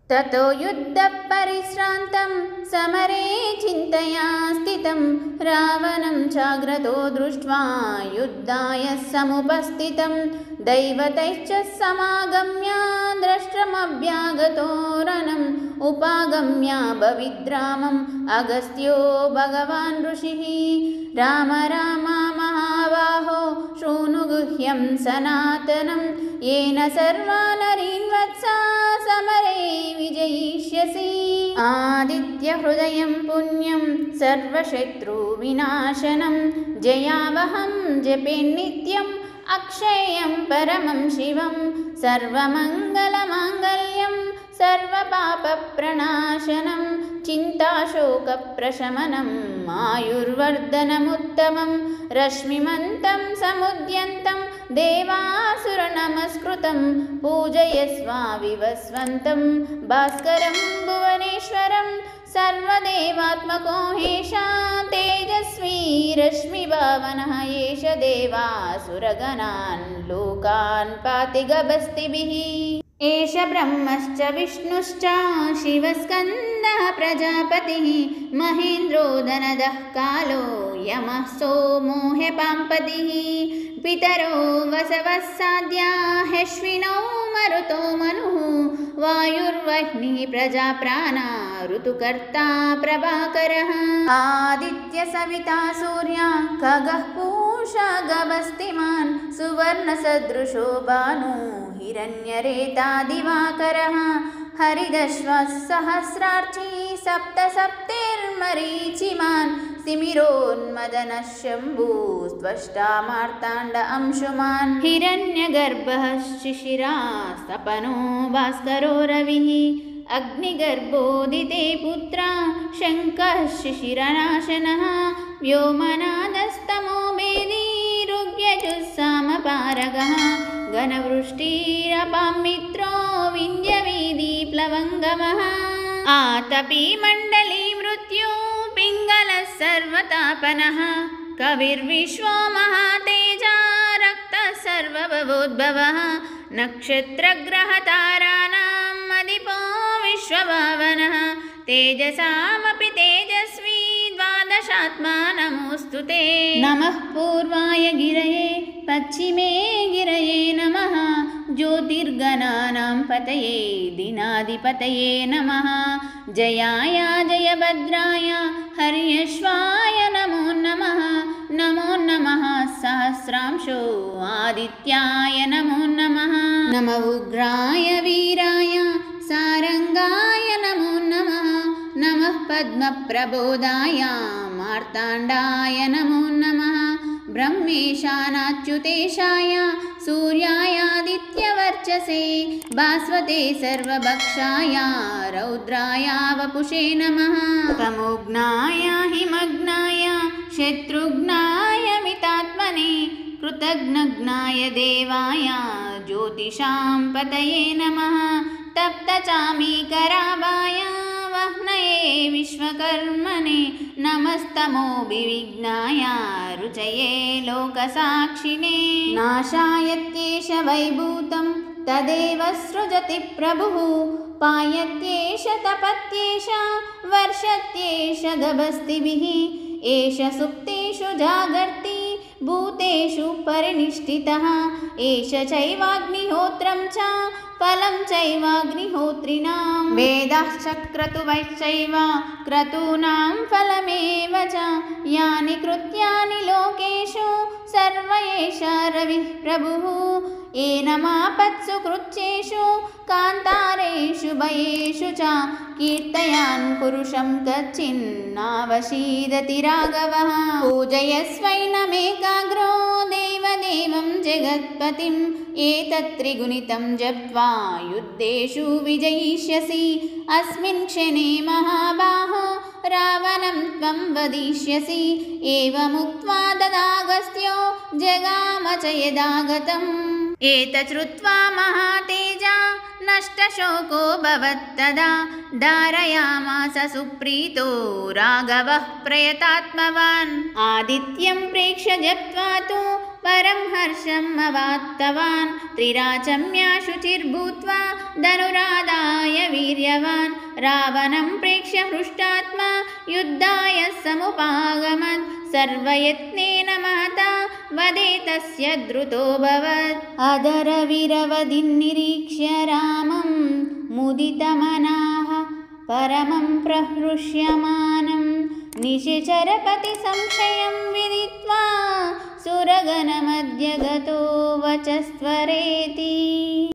ततो युद्धपरिश्रान्तं समरे चिन्तया स्थितं रावणं चाग्रतो दृष्ट्वा युद्धाय समुपस्थितं दैवतैश्च समागम्य द्रष्टुमभ्यागतो रणम् उपागम्य भविद्रामम् अगस्त्यो भगवान् ऋषिः राम राम महाबाहो शृणु गुह्यं सनातनं येन सर्वा नरीन् वत्सा समरे विजयिष्यसि आदित्यहृदयं पुण्यं सर्वशत्रुविनाशनं जयावहं जपेन्नित्यम् अक्षयं परमं शिवं सर्वमङ्गलमाङ्गल्यं सर्वपापप्रणाशनं चिन्ताशोकप्रशमनम् आयुर्वर्धनमुत्तमं रश्मिमन्तं समुद्यन्तं देवासुरनमस्कृतं पूजयस्व विवस्वन्तं भास्करं भुवनेश्वरं सर्वदेवात्मको हेषा तेजस्वी रश्मिभावनः एष देवासुरगणान् लोकान् पाति गभस्तिभिः एष ब्रह्मश्च विष्णुश्च शिवस्कन्दः प्रजापतिः महेन्द्रो धनदः कालो यमः सोमो ह्यपाम्पतिः पितरो वसवः साध्या ह्यश्विनौ मरुतो मनुः वायुर्वह्निः प्रजाप्राणा ऋतुकर्ता प्रभाकरः आदित्य सविता सूर्या खगः पूषा गभस्तिमान् सुवर्णसदृशो भानु हिरण्यरेता दिवाकरः हरिदश्वः सहस्रार्ची सप्तसप्तिर्मरीचिमान् तिमिरोन्मदनः शम्भुस्त्वष्टा मार्ताण्ड अंशुमान् हिरण्यगर्भः शिशिरास्तपनो भास्करो रविः अग्निगर्भोदिते पुत्रा शङ्कः शिशिरनाशनः व्योमनादस्तमो भेदी ऋग्यजुस्सामपारगः घनवृष्टिरपां मित्रो विन्द्यवीदी प्लवङ्गमः आतपी मण्डली मृत्यु पिङ्गलः सर्वतापनः कविर्विश्वो महातेजा रक्तः सर्वभवोद्भवः नक्षत्रग्रहताराणाम् अधिपो विश्वभावनः तेजसामपि तेजस्वी द्वादशात्मा नमोऽस्तु ते नमः पूर्वाय गिरये पश्चिमे गिरये नमः ज्योतिर्गणानां पतये दिनाधिपतये नमः जयाय जयभद्राय हर्यश्वाय नमो नमः नमो नमः सहस्रांशो आदित्याय नमो नमः नम उग्राय वीराय सारंगाय नमो नमः नमः पद्मप्रबोधाय मार्ताण्डाय नमो नमः ब्रह्मेशानाच्युतेशाय सूर्यायादित्यवर्चसे भास्वते सर्वभक्षाय रौद्राय वपुषे नमः तमोघ्नाय हिमग्नाय शत्रुघ्नाय मितात्मने कृतघ्नघ्नाय देवाय ज्योतिषां पतये नमः तप्तचामीकराभाय वह्नये विश्वकर्मणे नमस्तमोभिविघ्नाय रुचये लोकसाक्षिणे नाशायत्येष वैभूतं तदेव सृजति प्रभुः पायत्येष तपत्येष वर्षत्येष गभस्तिभिः एष सुप्तेषु जागर्ति भूतेषु परिनिष्ठितः एष चैवाग्निहोत्रं च फलं चैवाग्निहोत्रिणां वेदः चक्रतुवश्चैव क्रतूनां फलमेव च यानि कृत्यानि लोकेषु सर्व एष रविः प्रभुः एनमापत्सु कृच्छ्रेषु कान्तारेषु भयेषु च कीर्तयान् पुरुषं कच्चिन्नावशीदति राघवः पूजयस्वैनमेकाग्रो देवदेवं जगत्पतिम् एतत्त्रिगुणितं जप्त्वा युद्धेषु विजयिष्यसि अस्मिन् क्षणे महाबाहो रावणं त्वं वदिष्यसि एवमुक्त्वा तदागस्त्यो जगाम च यदागतम् एतच्छ्रुत्वा महातेजा नष्टशोको भवत्तदा धारयामास सुप्रीतो राघवः प्रयतात्मवान् आदित्यं प्रेक्ष्य जप्त्वा तु परं हर्षम् अवाप्तवान् त्रिराचम्या शुचिर्भूत्वा धनुरादाय वीर्यवान् रावणं प्रेक्ष्य हृष्टात्मा युद्धाय समुपागमत् सर्वयत्नेन महता वदे तस्य द्रुतोऽभवत् अधरविरवधिन्निरीक्ष्य रामं मुदितमनाः परमं प्रहृष्यमानं निशिचरपति संशयं विदित्वा सुरगणमध्य गतो वचस्त्वरेति।